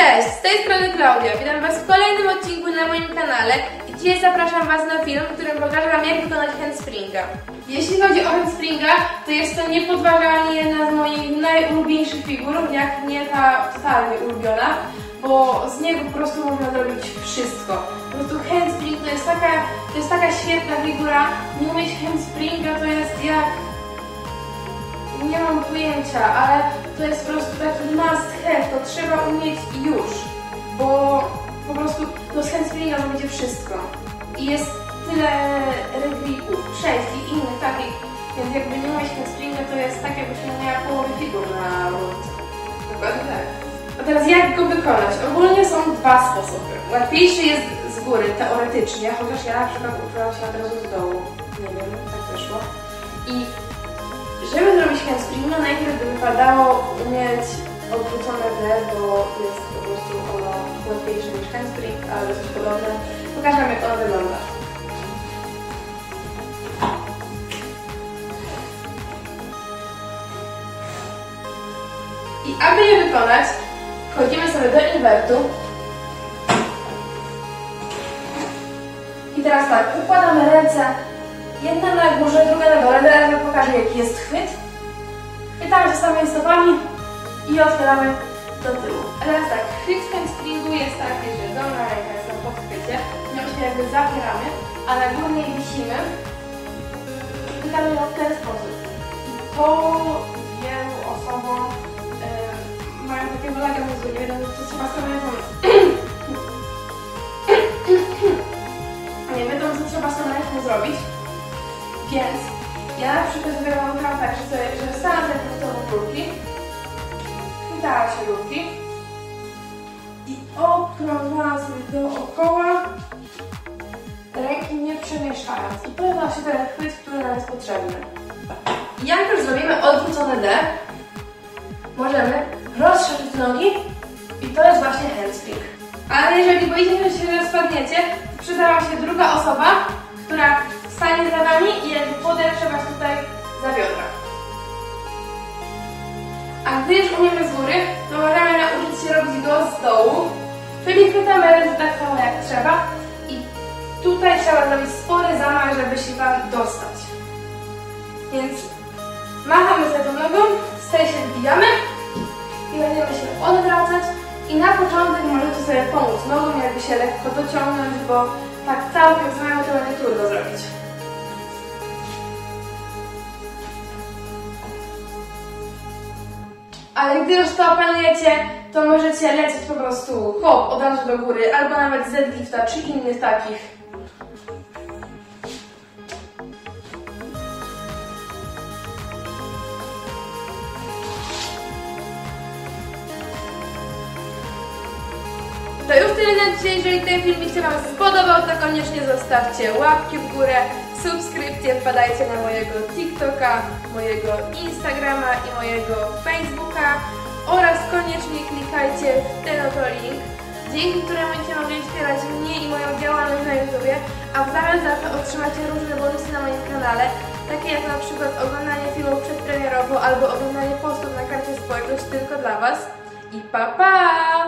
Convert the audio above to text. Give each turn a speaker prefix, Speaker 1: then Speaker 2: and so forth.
Speaker 1: Cześć, z tej strony Klaudia. Witam Was w kolejnym odcinku na moim kanale i dzisiaj zapraszam Was na film, w którym pokażę Wam, jak wykonać handspringa. Jeśli chodzi o handspringa, to jest to niepodważalnie jedna z moich najulubieńszych figur, jak nie ta totalnie ulubiona, bo z niego po prostu można zrobić wszystko. Po prostu handspring to jest taka świetna figura. Nie umieć handspringa to jest jak... Nie mam pojęcia, ale to jest po prostu taki must have, to trzeba umieć już, bo po prostu z handspringa robicie wszystko. I jest tyle reglików, przejść i innych takich, więc jakby nie umieć handspringa, to jest tak, jakbyś nie miała połowy figur na rurce. Dokładnie tak. A teraz jak go wykonać? Ogólnie są dwa sposoby. Łatwiejszy jest z góry, teoretycznie, chociaż ja na przykład uczyłam się od razu z dołu. Nie wiem, tak wyszło. I żeby zrobić handspringa, najpierw by wypadało umieć odwrócone D, bo jest po prostu ono łatwiejsze niż handspring, ale dosyć podobne. Pokażę Wam, jak ono wygląda. I aby je wykonać, wchodzimy sobie do inwertu. I teraz tak, układamy ręce. Jedna na górze, druga na dole. Teraz Wam pokażę, jaki jest chwyt. Chwytamy się samymi stopami i otwieramy do tyłu. A teraz tak, chwyt w handspringu jest taki, że dolna ręka jest na podchwycie. Nią się jakby zapieramy, a na górnej wisimy. Chwytamy ją w ten sposób. I po wielu osobom mają takiego laga mózgu, nie wiedzą, co trzeba samemu nie wiedzą, co trzeba samemu zrobić. Więc ja na przykład wyglądam tak, że stałam sobie po prostu rurki, chwytała się rurki i okrążałam sobie dookoła, ręki nie przemieszczając. I to jest właśnie ten chwyt, który nam jest potrzebny. Jak już zrobimy odwrócone D, możemy rozszerzyć nogi i to jest właśnie handspring. Ale jeżeli boicie się, że spadniecie, to przyda Wam się druga osoba, która stanie za Wami i jakby podeprze Was tutaj za biodra. A gdy już umiemy z góry, to możemy nauczyć się robić go z dołu, czyli chwytamy ręce tak samo jak trzeba i tutaj trzeba zrobić spory zamach, żeby się Wam dostać. Więc machamy sobie tą nogą, z tej się wbijamy i będziemy się odwracać i na początek możecie sobie pomóc nogą, jakby się lekko dociągnąć, bo tak całkiem samemu to będzie trudno zrobić. Ale gdy już to opanujecie, to możecie lecieć po prostu hop, od razu do góry, albo nawet z deadlifta, czy innych takich. To już tyle na dzisiaj. Jeżeli ten filmik się Wam spodobał, to koniecznie zostawcie łapki w górę, subskrypcję, wpadajcie na mojego TikToka, mojego Instagrama i mojego Facebooka oraz koniecznie klikajcie w ten oto link, dzięki któremu będziecie mogli wspierać mnie i moją działalność na YouTubie, a w zamian za to otrzymacie różne bonusy na moim kanale, takie jak na przykład oglądanie filmów przedpremierowo albo oglądanie postów na karcie społeczność tylko dla Was. I pa pa!